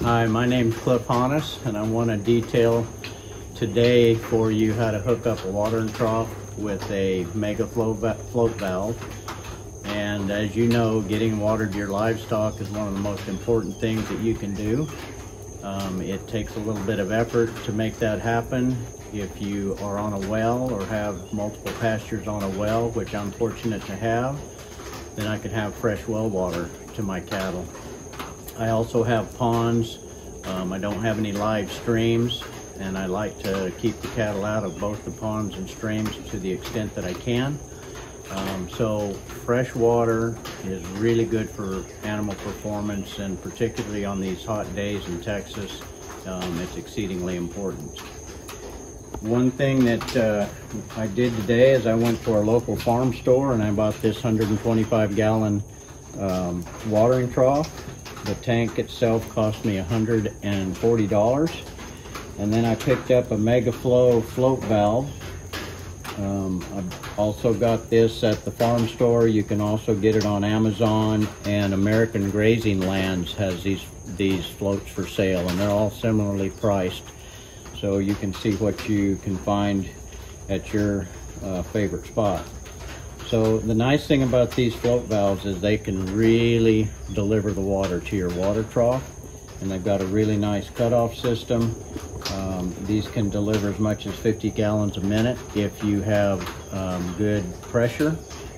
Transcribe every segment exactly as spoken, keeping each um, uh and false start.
Hi, my name's Cliff Honus, and I want to detail today for you how to hook up a watering trough with a Megaflow va float valve. And as you know, getting water to your livestock is one of the most important things that you can do. Um, it takes a little bit of effort to make that happen. If you are on a well or have multiple pastures on a well, which I'm fortunate to have, then I can have fresh well water to my cattle. I also have ponds. Um, I don't have any live streams, and I like to keep the cattle out of both the ponds and streams to the extent that I can. Um, so fresh water is really good for animal performance, and particularly on these hot days in Texas, um, it's exceedingly important. One thing that uh, I did today is I went to our local farm store and I bought this one hundred twenty-five gallon um, watering trough. The tank itself cost me one hundred forty dollars. And then I picked up a Megaflow float valve. Um, I've also got this at the farm store. You can also get it on Amazon, and American Grazing Lands has these, these floats for sale, and they're all similarly priced. So you can see what you can find at your uh, favorite spot. So the nice thing about these float valves is they can really deliver the water to your water trough, and they've got a really nice cutoff system. Um, these can deliver as much as fifty gallons a minute if you have um, good pressure,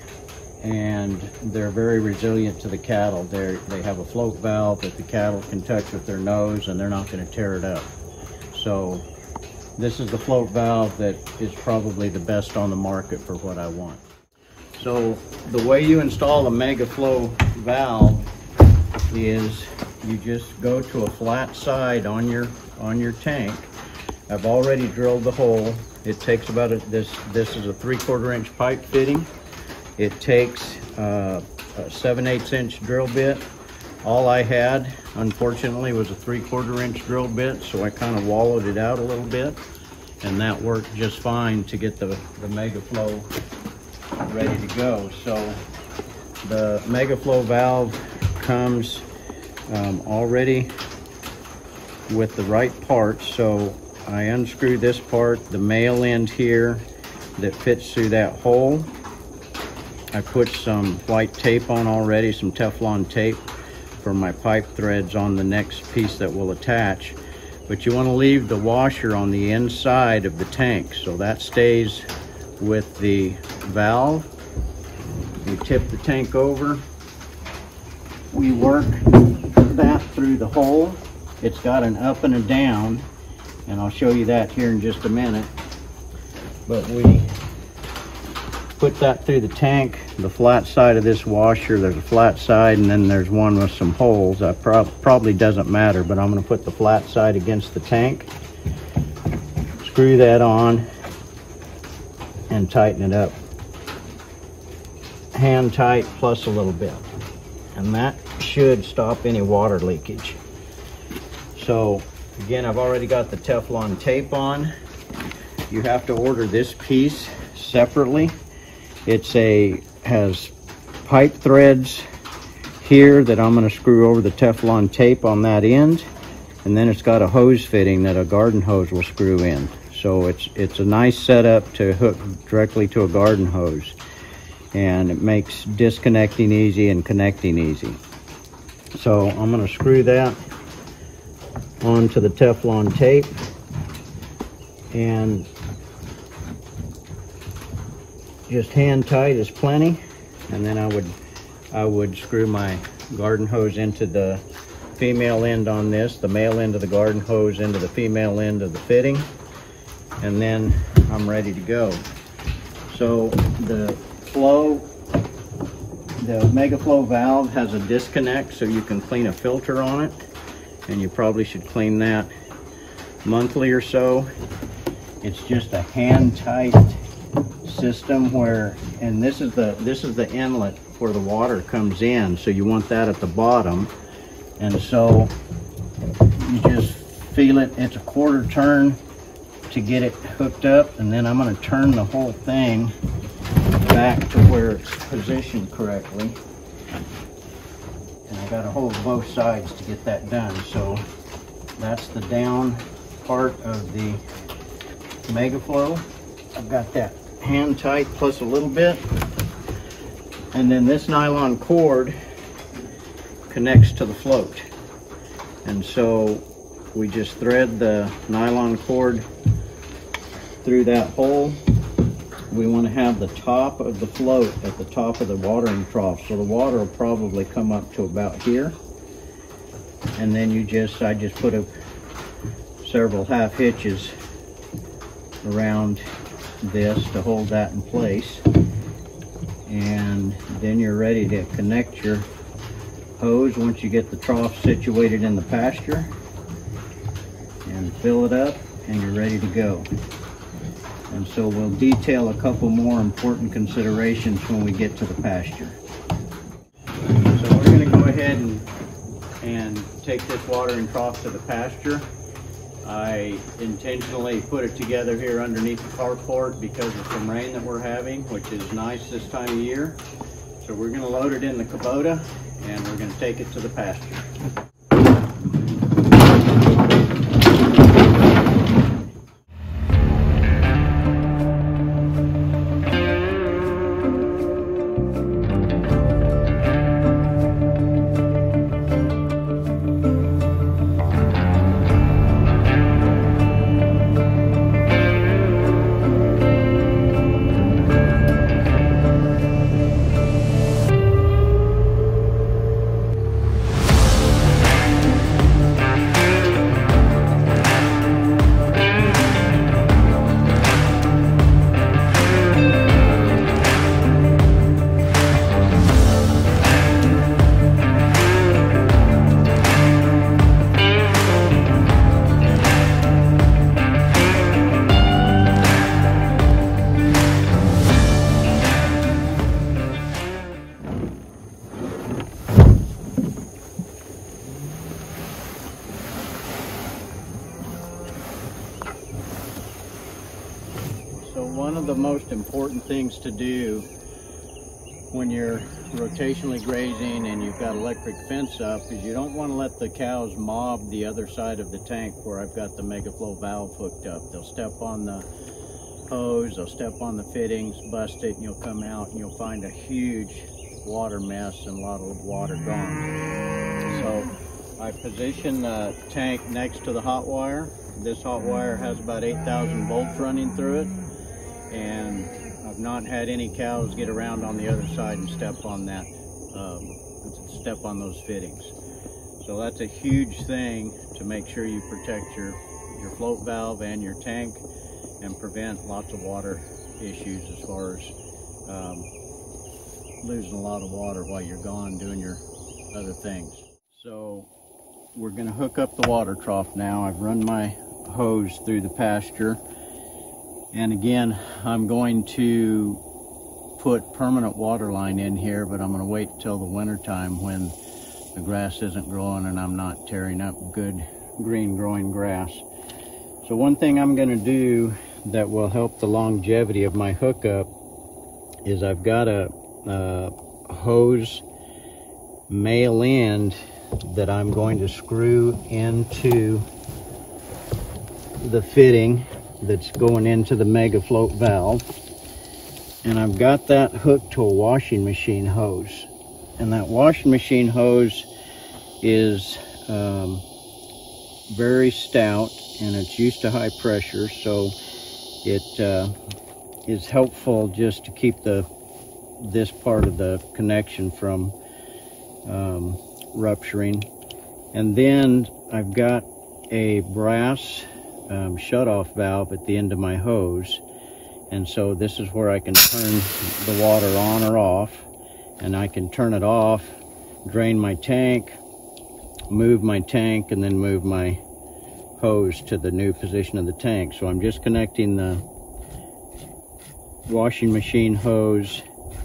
and they're very resilient to the cattle. They're, they have a float valve that the cattle can touch with their nose, and they're not going to tear it up. So this is the float valve that is probably the best on the market for what I want. So the way you install a Megaflow valve is you just go to a flat side on your on your tank. I've already drilled the hole. It takes about a, this this is a three quarter inch pipe fitting. It takes uh, a seven eighths inch drill bit. All I had, unfortunately, was a three quarter inch drill bit, so I kind of wallowed it out a little bit, and that worked just fine to get the, the Megaflow ready to go. So the Megaflow valve comes um, already with the right parts. So I unscrew this part, the male end here that fits through that hole. I put some white tape on already, some Teflon tape for my pipe threads on the next piece that will attach. But you want to leave the washer on the inside of the tank, so that stays with the valve. We tip the tank over. We work that through the hole. It's got an up and a down, and I'll show you that here in just a minute. But we put that through the tank. The flat side of this washer, there's a flat side, and then there's one with some holes. That prob probably doesn't matter, but I'm going to put the flat side against the tank, screw that on, and tighten it up. Hand tight plus a little bit, and that should stop any water leakage. So again, I've already got the Teflon tape on. You have to order this piece separately. It's a has pipe threads here that I'm going to screw over the Teflon tape on that end, and then it's got a hose fitting that a garden hose will screw in. So it's it's a nice setup to hook directly to a garden hose, and it makes disconnecting easy and connecting easy. So I'm going to screw that onto the Teflon tape, and just hand tight is plenty. And then I would I would screw my garden hose into the female end on this, the male end of the garden hose into the female end of the fitting, and then I'm ready to go. So the flow, the Megaflow valve has a disconnect, so you can clean a filter on it, and you probably should clean that monthly or so. It's just a hand tight system where, and this is the this is the inlet where the water comes in, so you want that at the bottom, and so you just feel it. It's a quarter turn to get it hooked up, and then I'm going to turn the whole thing back to where it's positioned correctly, and I got to hold both sides to get that done. So That's the down part of the Megaflow. I've got that hand tight plus a little bit. And then this nylon cord connects to the float. And so we just thread the nylon cord through that hole. We want to have the top of the float at the top of the watering trough. So the water will probably come up to about here. And then you just, I just put a several half hitches around this to hold that in place. And then you're ready to connect your hose once you get the trough situated in the pasture, and fill it up, and you're ready to go. And so we'll detail a couple more important considerations when we get to the pasture. So we're going to go ahead and, and take this watering trough to the pasture. I intentionally put it together here underneath the carport because of some rain that we're having, which is nice this time of year. So we're going to load it in the Kubota and we're going to take it to the pasture. So one of the most important things to do when you're rotationally grazing and you've got electric fence up is you don't want to let the cows mob the other side of the tank where I've got the Megaflow valve hooked up. They'll step on the hose, they'll step on the fittings, bust it, and you'll come out and you'll find a huge water mess and a lot of water gone. So I position the tank next to the hot wire. This hot wire has about eight thousand volts running through it, and I've not had any cows get around on the other side and step on that, um, step on those fittings. So that's a huge thing to make sure you protect your, your float valve and your tank and prevent lots of water issues as far as um, losing a lot of water while you're gone doing your other things. So we're going to hook up the water trough now. I've run my hose through the pasture. And again, I'm going to put permanent water line in here, but I'm going to wait till the winter time when the grass isn't growing and I'm not tearing up good green growing grass. So one thing I'm going to do that will help the longevity of my hookup is I've got a, a hose male end that I'm going to screw into the fitting that's going into the Megaflow valve, and I've got that hooked to a washing machine hose, and that washing machine hose is um, very stout and it's used to high pressure, so it uh, is helpful just to keep the this part of the connection from um, rupturing. And then I've got a brass Um, shut-off valve at the end of my hose, and so this is where I can turn the water on or off, and I can turn it off, drain my tank, move my tank, and then move my hose to the new position of the tank. So I'm just connecting the washing machine hose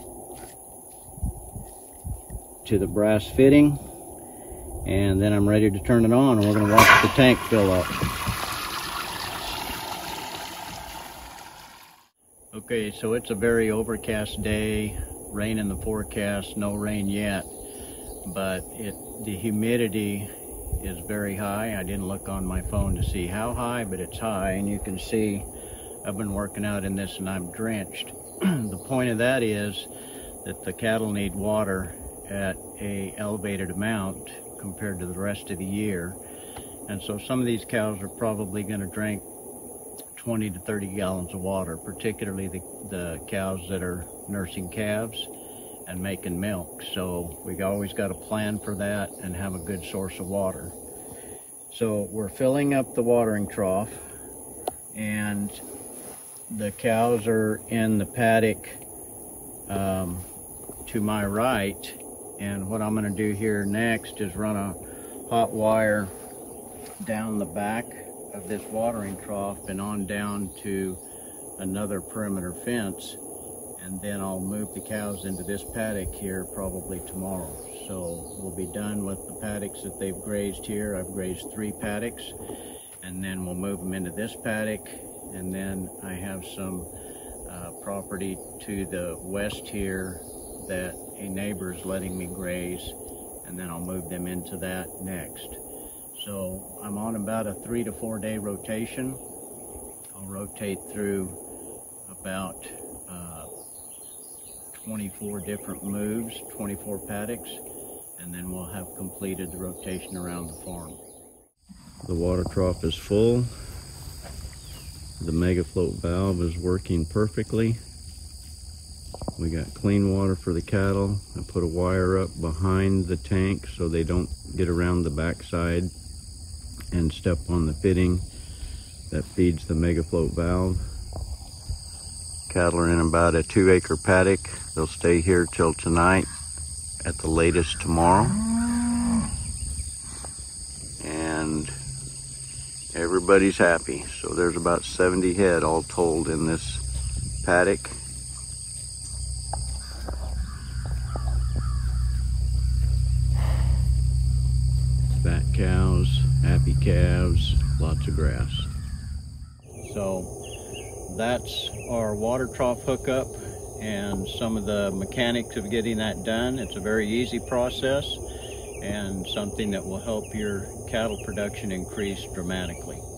to the brass fitting, and then I'm ready to turn it on, and we're going to watch the tank fill up. Okay, so it's a very overcast day, rain in the forecast, no rain yet, but it the humidity is very high. I didn't look on my phone to see how high, but it's high, and you can see I've been working out in this and I'm drenched. The point of that is that the cattle need water at a elevated amount compared to the rest of the year. And so some of these cows are probably going to drink twenty to thirty gallons of water, particularly the, the cows that are nursing calves and making milk. So we always got to plan for that and have a good source of water. So we're filling up the watering trough, and the cows are in the paddock um, to my right. And what I'm going to do here next is run a hot wire down the back of this watering trough and on down to another perimeter fence, and then I'll move the cows into this paddock here probably tomorrow. So we'll be done with the paddocks that they've grazed here. I've grazed three paddocks, and then we'll move them into this paddock, and then I have some uh, property to the west here that a neighbor is letting me graze, and then I'll move them into that next. So I'm on about a three to four day rotation. I'll rotate through about uh, twenty-four different moves, twenty-four paddocks, and then we'll have completed the rotation around the farm. The water trough is full. The Megaflow valve is working perfectly. We got clean water for the cattle. I put a wire up behind the tank so they don't get around the backside and step on the fitting that feeds the Megaflow valve. Cattle are in about a two acre paddock. They'll stay here till tonight, at the latest tomorrow. And everybody's happy. So there's about seventy head all told in this paddock. Fat cows, happy calves, lots of grass. So that's our water trough hookup and some of the mechanics of getting that done. It's a very easy process and something that will help your cattle production increase dramatically.